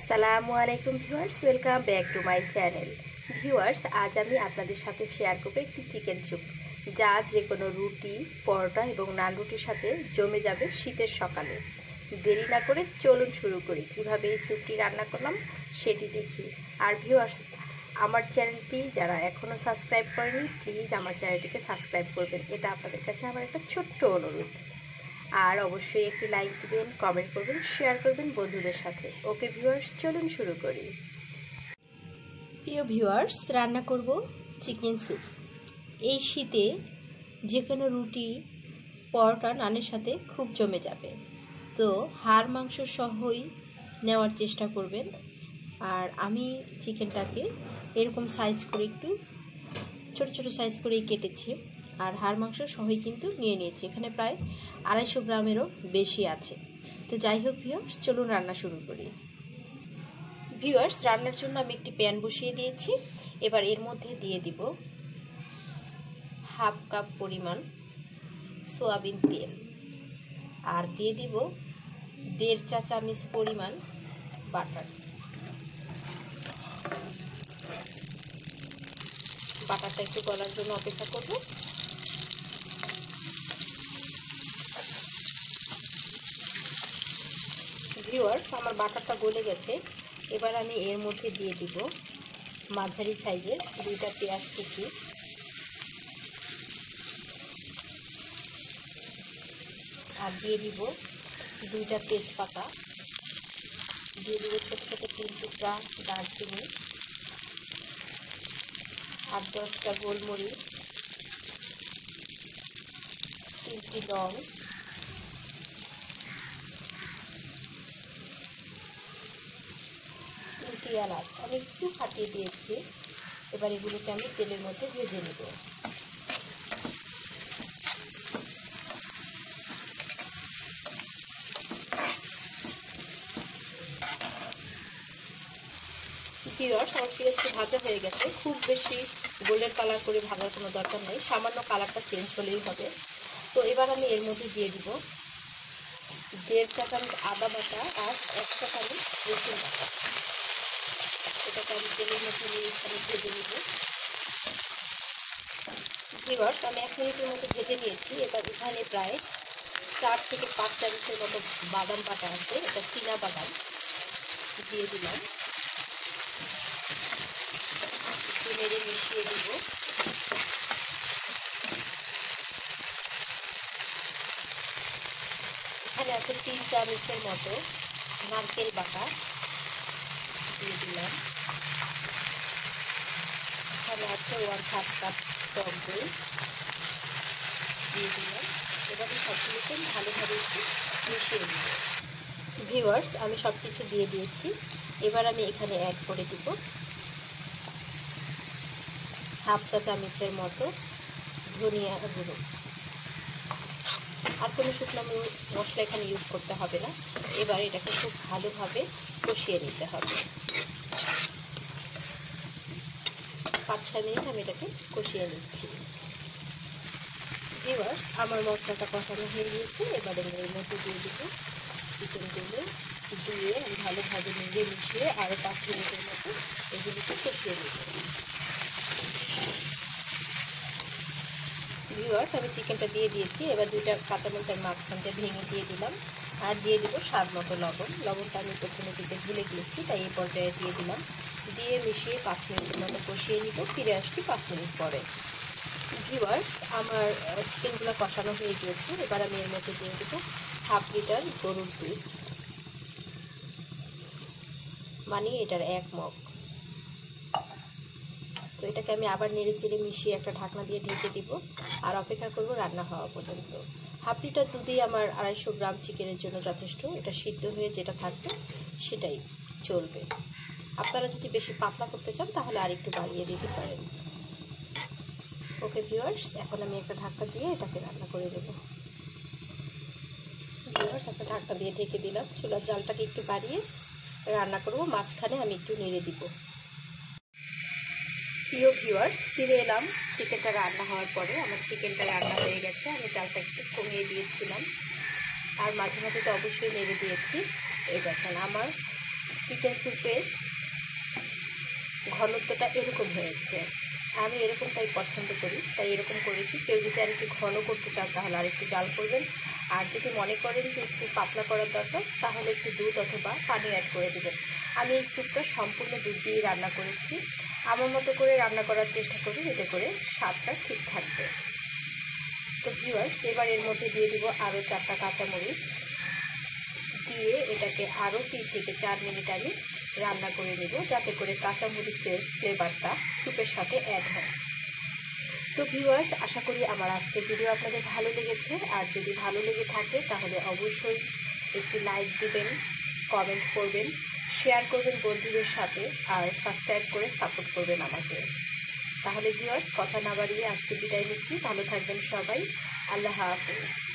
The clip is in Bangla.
আসসালামু আলাইকুম viewers, welcome back to my channel. Viewers, আজ আমি আপনাদের সাথে শেয়ার করব একটি চিকেন স্যুপ, যা যে কোনো রুটি, পরোটা এবং নান রুটির সাথে জমে যাবে শীতের সকালে। দেরি না করে চলুন শুরু করি। কীভাবে এই স্যুপটি রান্না করলাম সেটি দেখি। আর ভিউয়ার্স, আমার চ্যানেলটি যারা এখনও সাবস্ক্রাইব করেনি, প্লিজ আমার চ্যানেলটিকে সাবস্ক্রাইব করবেন। এটা আপনাদের কাছে আমার একটা ছোট্ট অনুরোধ। আর অবশ্যই একটি লাইক দিবেন, কমেন্ট করবেন, শেয়ার করবেন বন্ধুদের সাথে। ওকে ভিউয়ার্স, চলুন শুরু করি। প্রিয় ভিউয়ার্স, রান্না করব চিকেন স্যুপ। এই শীতে যে কোনো রুটি, পরোটা, নানের সাথে খুব জমে যাবে। তো হাড় মাংস সহই নেওয়ার চেষ্টা করবেন। আর আমি চিকেনটাকে এরকম সাইজ করে একটু ছোট ছোট সাইজ করেই কেটেছি। আর হাড় মাংস সহই কিন্তু নিয়ে নিয়েছি। এখানে প্রায় 250 গ্রামেরও বেশি আছে। তো যাই হোক ভিউয়ার্স, চলুন রান্না শুরু করি। ভিউয়ার্স, রান্নার জন্য আমি একটি প্যান বসিয়ে দিয়েছি। এবার এর মধ্যে দিয়ে দিব হাফ কাপ পরিমাণ সয়াবিন তেল, আর দিয়ে দিব 1.5 চা চামচ পরিমাণ বাটার। বাটারটা একটু গলার জন্য অপেক্ষা করব। ভিউয়ার্স, আমার বাটারটা গলে গেছে। এবার আমি এর মধ্যে দিয়ে দিব মাঝারি সাইজের 2টা পেঁয়াজ কুচি, আর দিয়ে দিব 2টা তেজপাতা, দিয়ে দিব ছোটো ছোটো 3 টুকরা দারচিনি, আর 10টা গোলমরিচ, 3টি লং, 3টি এলাচ। আমি একটু ফাটিয়ে দিয়েছি। এবার এগুলোকে আমি তেলের মধ্যে ভেজে নেব। ভিউয়ার্স, আমার পেঁয়াজটি ভাজা হয়ে গেছে। খুব বেশি গোল্ডেন কালার করে ভাজার কোনো দরকার নেই, সামান্য কালারটা চেঞ্জ হলেই হবে। তো এবার আমি এর মধ্যে দিয়ে দিব 1.5 চা চামচ আদা বাটা আর 1 চা চামচ রসুন বাটা। এটাকে আমি তেলের মধ্যে নিয়ে এখানে ভেজে নেব। ভিউয়ার্স, আমি 1 মিনিটের মতো ভেজে নিয়েছি। এবার এখানে প্রায় 4 থেকে 5 চামচের মতো বাদাম বাটা আছে, এটা চীনা বাদাম, দিয়ে দিলাম। নেড়ে মিশিয়ে দিব। এখানে আছে 3 চামচের মতো নারকেল বাটা, দিয়ে দিলাম। এখানে আছে 1/2 কাপ টক দই, দিয়ে দিলাম। এবার সবগুলোকে ভালোভাবে একটু মিশিয়ে দিব। ভিউয়ার্স, আমি সব কিছু দিয়ে দিয়েছি। এবার আমি এখানে অ্যাড করে দিব হাফ চা চামচের মতো ধনিয়া গুঁড়ো। আর কোনো শুকনো মশলা এখানে ইউজ করতে হবে না। এবার এটাকে খুব ভালোভাবে কষিয়ে নিতে হবে। 5-6 মিনিট আমি এটাকে কষিয়ে নিচ্ছি। ভিউয়ার্স, আমার মশলাটা কষানো হয়ে গিয়েছে। এবারে আমি এর মধ্যে দিয়ে দিব চিকেনগুলো, দিয়ে আমি ভালোভাবে নেড়ে মিশিয়ে আরও 5 মিনিটের মতো এগুলিকে কষিয়ে নেব। ভিউয়ার্স, আমি চিকেনটা দিয়ে দিয়েছি। এবার 2টা কাঁচামরিচের মাঝখানটা ভেঙে দিয়ে দিলাম, আর দিয়ে দিব স্বাদ মতো লবণ। লবণটা আমি প্রথমে দিতে ভুলে গিয়েছি, তাই এই পর্যায়ে দিয়ে দিলাম। দিয়ে মিশিয়ে 5 মিনিটের মতো কষিয়ে নিব। ফিরে আসছি 5 মিনিট পরে। ভিউয়ার্স, আমার চিকেনগুলো কষানো হয়ে গিয়েছে। এবার আমি এর মধ্যে দিয়ে দেব 1/2 লিটার গরুর দুধ, মানে এটার 1 মগ। তো এটাকে আমি আবার নেড়ে চেড়ে মিশিয়ে একটা ঢাকনা দিয়ে ঢেকে দিব, আর অপেক্ষা করব রান্না হওয়া পর্যন্ত। 1/2 লিটার দুধই আমার 250 গ্রাম চিকেনের জন্য যথেষ্ট। এটা সিদ্ধ হয়ে যেটা থাকবে সেটাই চলবে। আপনারা যদি বেশি পাতলা করতে চান তাহলে আর একটু বাড়িয়ে দিতে পারেন। ওকে ভিউয়ার্স, এখন আমি একটা ঢাকনা দিয়ে এটাকে রান্না করে দেব। ভিউয়ার্স, একটা ঢাকনা দিয়ে ঢেকে দিলাম। চুলার জালটাকে একটু বাড়িয়ে রান্না করব। মাঝখানে আমি একটু নেড়ে দিব। প্রিয় ভিউয়ার্স, ফিরে এলাম চিকেনটা রান্না হওয়ার পরে। আমার চিকেনটা রান্না হয়ে গেছে। আমি জালটা একটু কমিয়ে দিয়েছিলাম, আর মাঝে মাঝে তো অবশ্যই নেড়ে দিয়েছি। এই দেখেন, আমার চিকেন স্যুপের ঘনত্বটা এরকম হয়েছে। আমি এরকমটাই পছন্দ করি, তাই এরকম করেছি। কেউ যদি আর একটু ঘন করতে চান তাহলে আর একটু জাল করবেন, আর যদি মনে করেন যে একটু পাতলা করার দরকার তাহলে একটু দুধ অথবা পানি অ্যাড করে দেবেন। আমি এই স্যুপটা সম্পূর্ণ দুধ দিয়ে রান্না করেছি। আমার মতো করে রান্না করার চেষ্টা করি, এতে করে স্বাদটা ঠিক থাকবে। তো ভিউয়ার্স, এবার এর মধ্যে দিয়ে দিব আরও 4টা কাঁচামরিচ, দিয়ে এটাকে আরও 3 থেকে 4 মিনিট আমি রান্না করে নেব, যাতে করে কাঁচামরিচের ফ্লেভারটা স্যুপের সাথে অ্যাড হয়। তো ভিউয়ার্স, আশা করি আমার আজকের ভিডিও আপনাদের ভালো লেগেছে। আর যদি ভালো লেগে থাকে তাহলে অবশ্যই একটি লাইক দিবেন, কমেন্ট করবেন, শেয়ার করবেন বন্ধুদের সাথে, আর সাবস্ক্রাইব করে সাপোর্ট করবেন আমাকে। তাহলে ভিউয়ার্স, কথা না বাড়িয়ে আজকে বিদায় নিচ্ছি। ভালো থাকবেন সবাই। আল্লাহ হাফেজ।